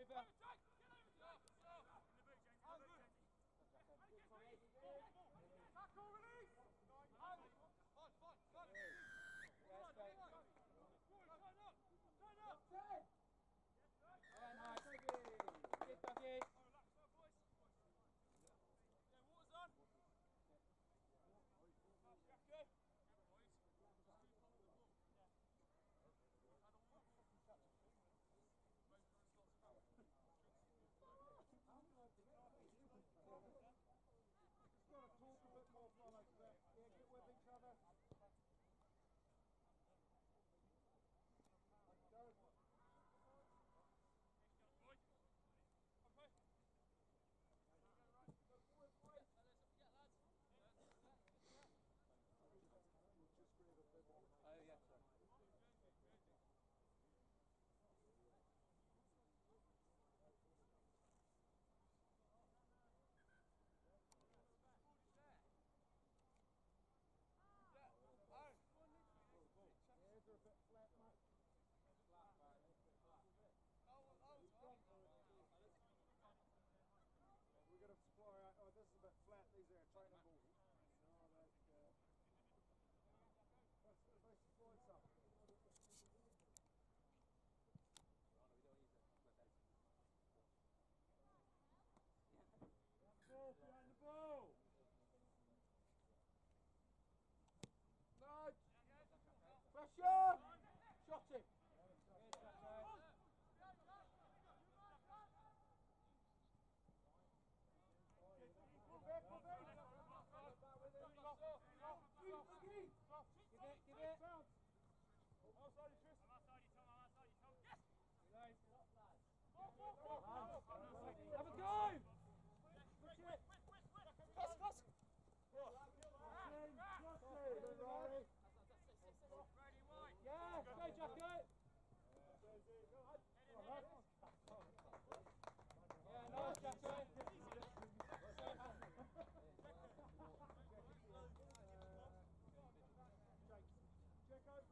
over. Tackle release! Yes, great. Turn up! Yeah, nice. Good, Dougie. Yeah, water's on. Nice, Jacko. Just got to talk a bit more, fellas. Yeah, get with each other. Go. Oh, yeah, sorry. Heads are a bit flat, mate. We're going to supply. Oh, this is a bit flat. These are our training balls. They supplied some. Ball, behind the ball! No! Pressure! Shot him! Good, Jacko. Give it. Outside you, Tris. I'm outside you, Tom. Yes! Nice. Have a go! Cross! Ready, wide. Yeah, go, Jacko. Yeah, nice, Jacko. Jacko.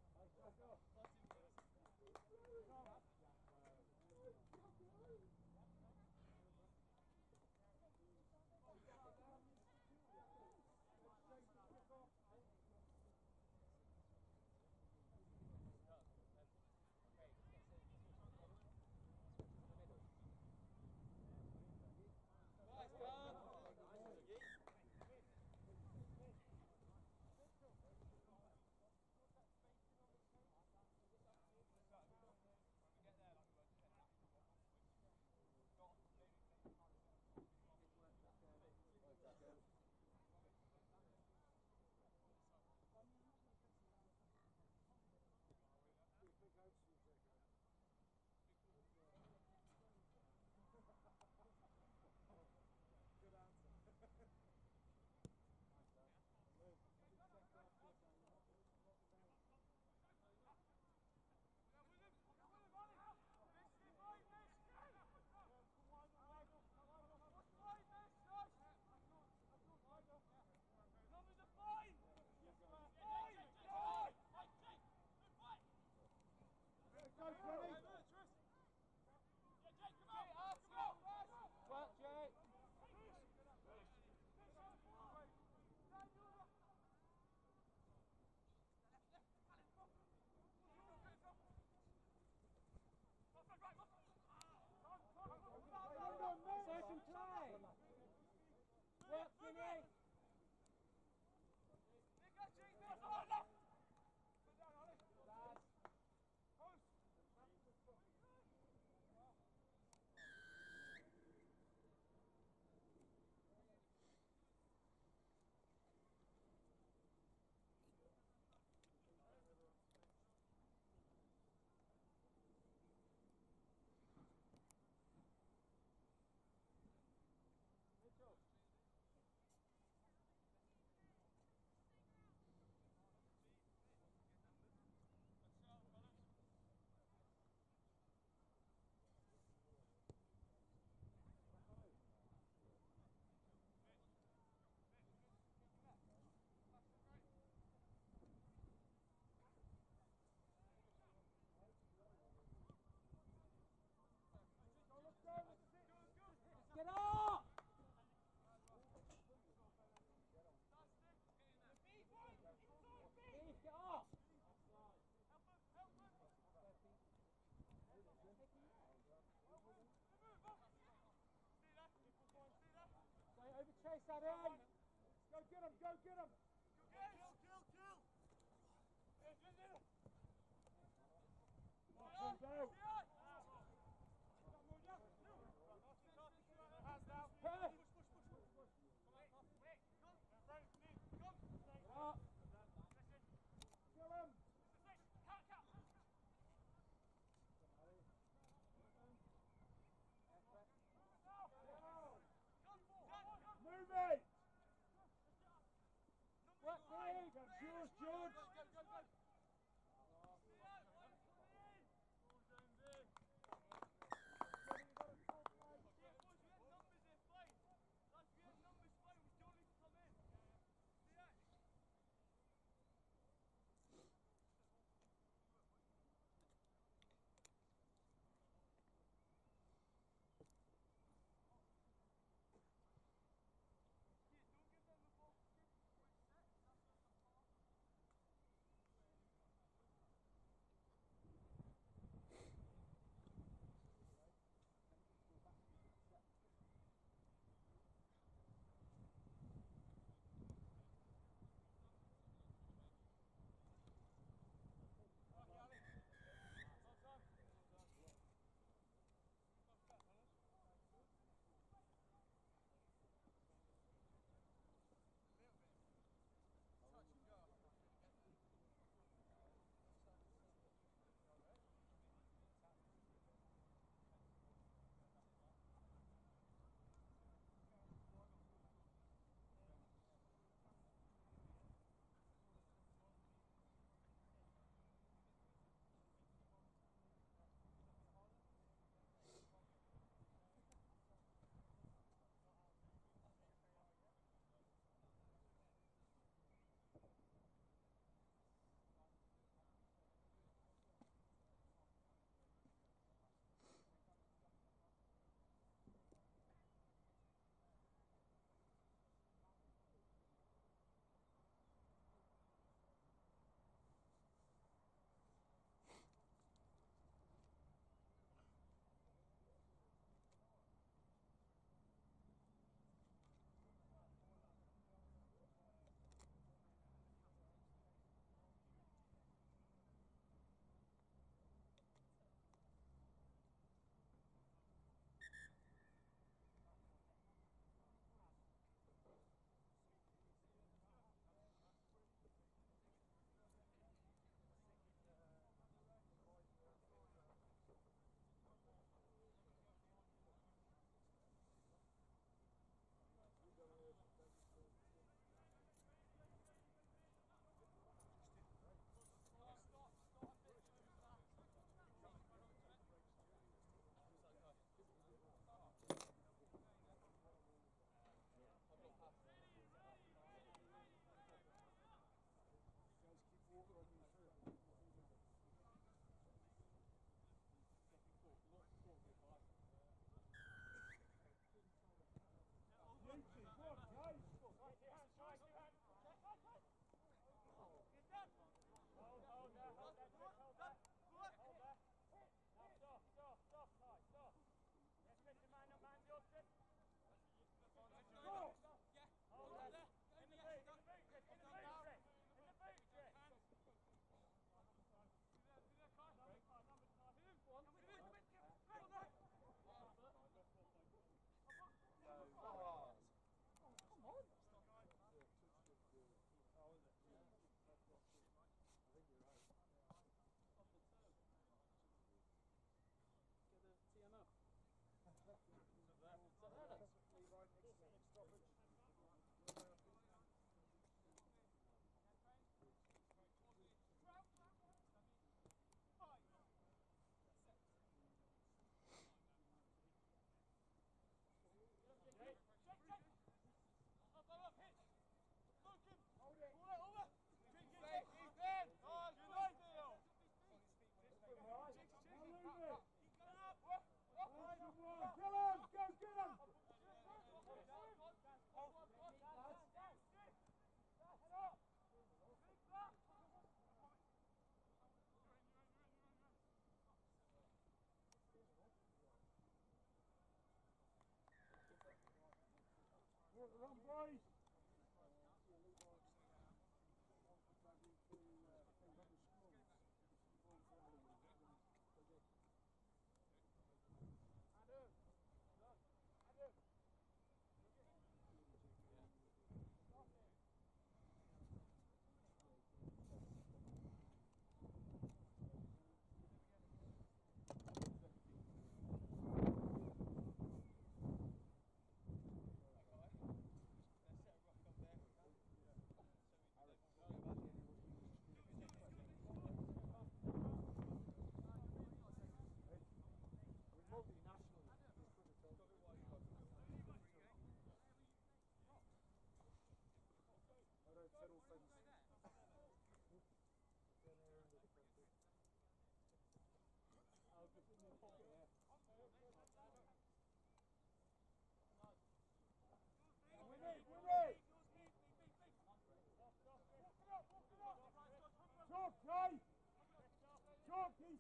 Nice, Carl. Big hopes for you, Jacko. Good answer. Well, Jay. It's open play. Work, Vinny. Chase that in. Go get him, go get him. Push. Up. Kill him. Move it. Work big. George, George.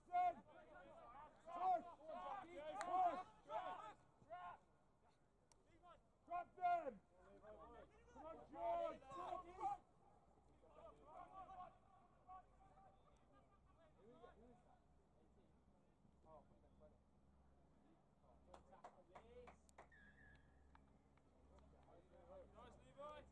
Justin! Push! Push! Drop them! Come on, George! Nice, Levi.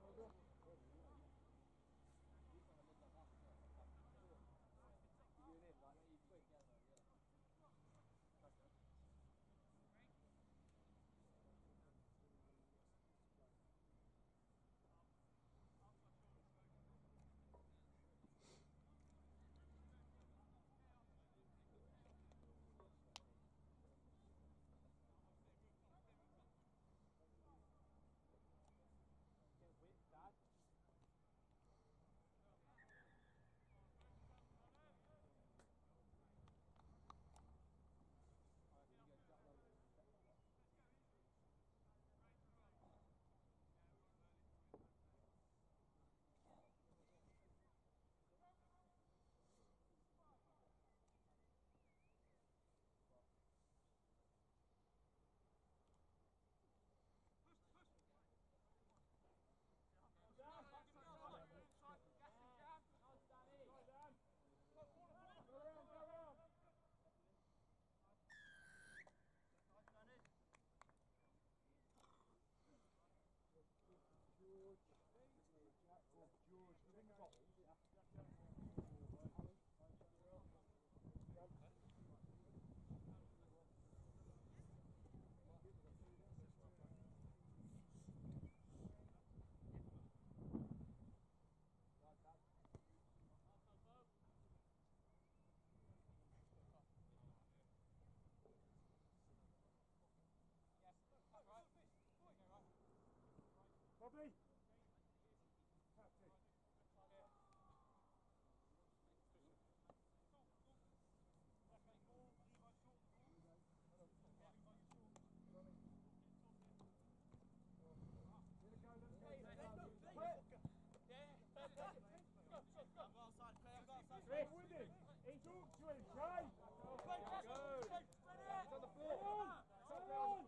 George, you think about Bobby! Captain! Chris, with him! He talked to him, Jay! Go! It's on the floor! Come on!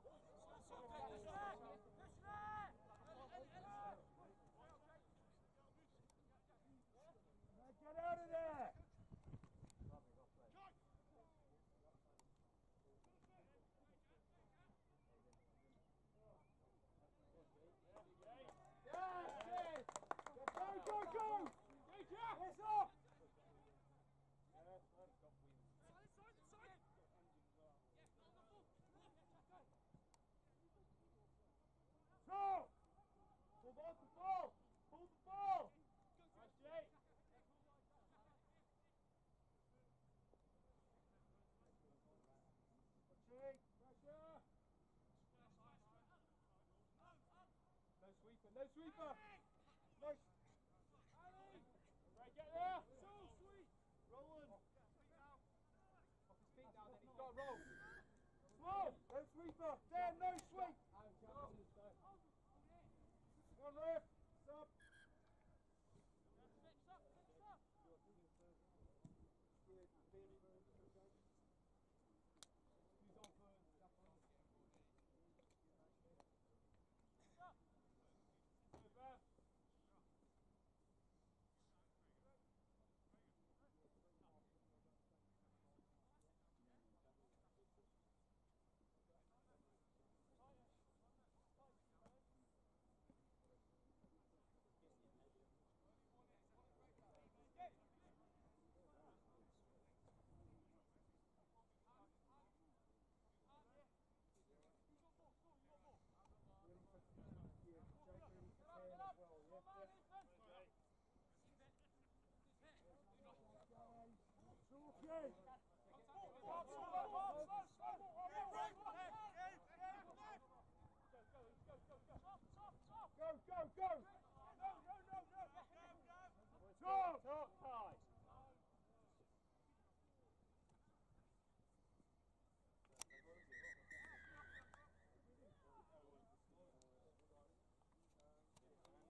Get out of there! Yes! Go, go, go! Yes, up! Stop! Pull the ball! Pull the ball! Nice, Jay! Jay, pressure! No sweeper, no sweeper! Nice! Right, get there! So sweet! Rolling! Off his feet now, then he's got to roll! Slow! No sweeper! Dan, no sweep! Come on, ref! Stop! Go, go, go! Stop!